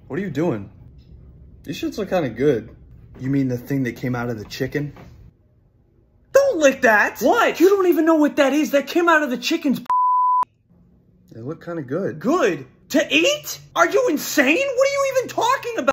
What are you doing? These shits look kind of good. You mean the thing that came out of the chicken? Don't lick that! What? You don't even know what that is. That came out of the chicken's. They look kind of good. Good? To eat? Are you insane? What are you even talking about?